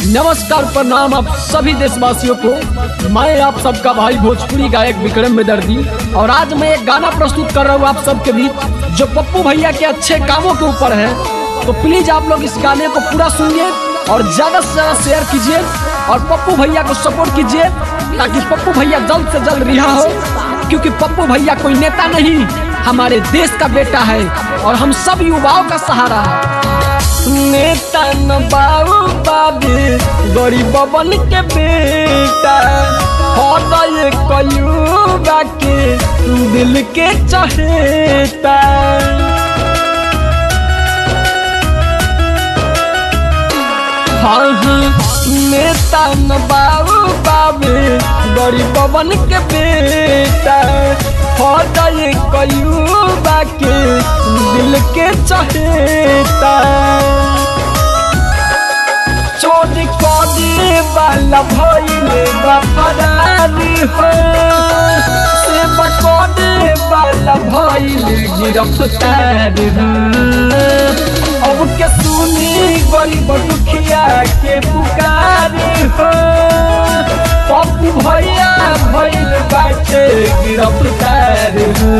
नमस्कार प्रणाम आप सभी देशवासियों को। मैं आप सबका भाई भोजपुरी गायक विक्रम बेदर्दी और आज मैं एक गाना प्रस्तुत कर रहा हूँ आप सबके बीच जो पप्पू भैया के अच्छे कामों के ऊपर है। तो प्लीज आप लोग इस गाने को पूरा सुनिए और ज्यादा से ज्यादा शेयर कीजिए और पप्पू भैया को सपोर्ट कीजिए ताकि पप्पू भैया जल्द से जल्द रिहा हो, क्योंकि पप्पू भैया कोई नेता नहीं, हमारे देश का बेटा है और हम सब युवाओं का सहारा है। नेता न बाबू बाबे गरीब बन के बेटा हृदय कयुगा के दिल के चहेता। हाँ नेता न बाबू बाबे गरीब बन के बेटा हृदय कयुगा के दिल के चहेता। चोरी करे वाला भइले वफादारी हो, सेवा करे वाला भइले गिरफ्तार हो। अब के सुनी गरीब दुखिया के पुकार हो, पप्पू भैया भइल बाटे गिरफ्तार हो।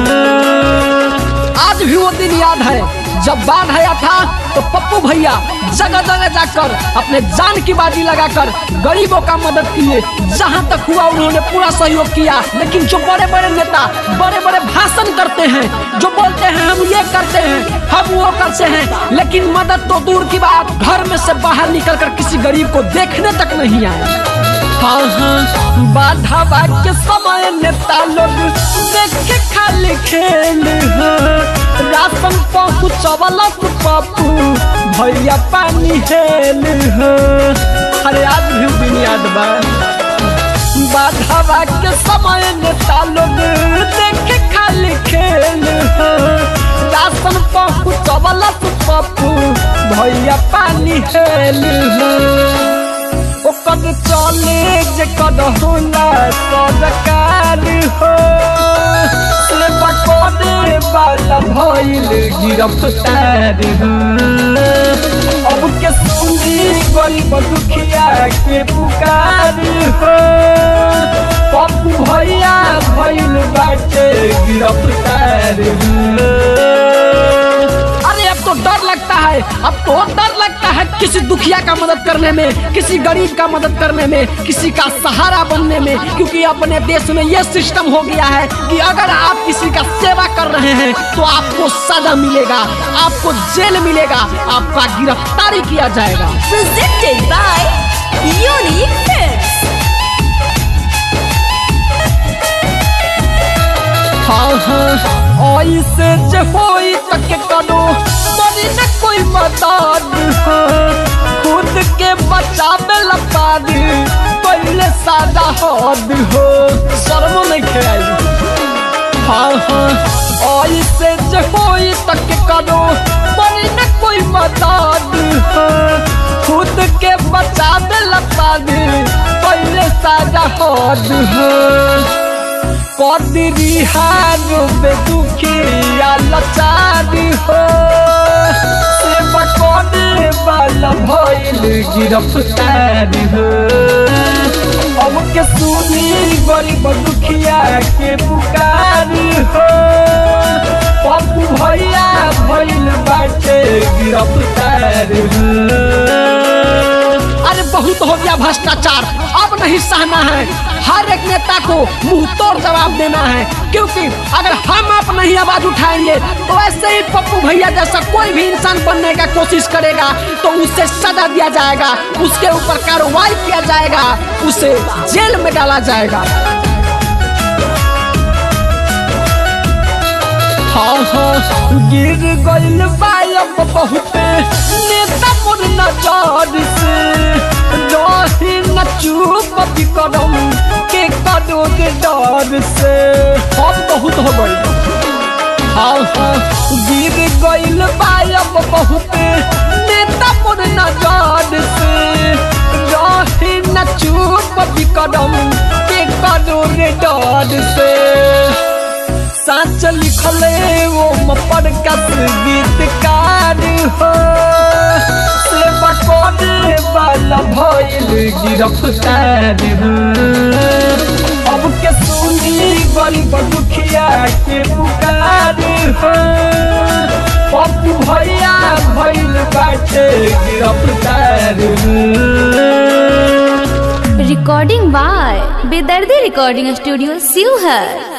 आज भी वो दिन याद है जब बाढ़ आया था तो पप्पू भैया जगह जगह जाकर अपने जान की बाजी लगाकर गरीबों का मदद किए। जहां तक हुआ उन्होंने पूरा सहयोग किया। लेकिन जो बड़े बड़े नेता बड़े बड़े भाषण करते हैं, जो बोलते हैं हम ये करते हैं हम वो करते हैं, लेकिन मदद तो दूर की बात, घर में से बाहर निकलकर किसी गरीब को देखने तक नहीं आए। हाँ बाढ़ के समय नेता लोग देखे खाली खेल राशन पहुँचवला पप्पू भैया पानी हेल। अरे आज भी दिन याद बा। बाढ़ के समय नेता लोग देखे खाली खेल राशन पहुँचवला पप्पू भैया पानी हेल। ओकर चले जे कद होला सरकार हो, सेवा करे वाला भइल गिरफ्तार हो। अब के सुनी गरीब दुखिया के पुकार हो, पप्पू भैया भइल बाटे गिरफ्तार हो। तो डर लगता है, अब तो डर लगता है किसी दुखिया का मदद करने में, किसी गरीब का मदद करने में, किसी का सहारा बनने में, क्योंकि अपने देश में यह सिस्टम हो गया है कि अगर आप किसी का सेवा कर रहे हैं तो आपको सजा मिलेगा, आपको जेल मिलेगा, आपका गिरफ्तारी किया जाएगा। Presented by Unique Films। हाँ ऐसे जे होई तक करो मरी न कोई मदद हो, खुद के बचावे लपाद पहले सादा हद हो, शर्म नहीं खेल। हाँ ऐसे जे होई तक करो मरी न कोई मदद हो, खुद के बचावे लपाद पहले सादा हद हो। कदरी हार दुखिया लाचारी हो, सेवा करे वाला भइल गिरफ्तार हो। अब के सुनी गरीब दुखिया के पुकार हो, पप्पू भैया भइल बाटे गिरफ्तार हो। अरे बहुत हो गया भ्रष्टाचार, अब नहीं सहना है। हर एक नेता को मुंह तोड़ जवाब देना है, क्योंकि अगर हम आप नहीं आवाज उठाएंगे तो ऐसे ही पप्पू भैया जैसा कोई भी इंसान बनने का कोशिश करेगा तो उसे सजा दिया जाएगा, उसके ऊपर कार्रवाई किया जाएगा, उसे जेल में डाला जाएगा। हाँ गिर गइल बायब बहुत नेता पर नजर से, रही न चुप बिकरम के कदों के डर से। हम बहुत हो गई। हाँ गिर गइल बायब बहुत नेता पर नजर से, रही न चुप बिकरम के कदों के डर से। साँच लिख रहले वो पर कस गीतकार हो सेवा करे वाला भइल गिरफ्तार हो अब के सुनी गरीब दुखिया के पुकार हो पप्पू भैया भइल बाटे गिरफ्तार हो। Recording by Bedardi Recording Studio, Sivhar.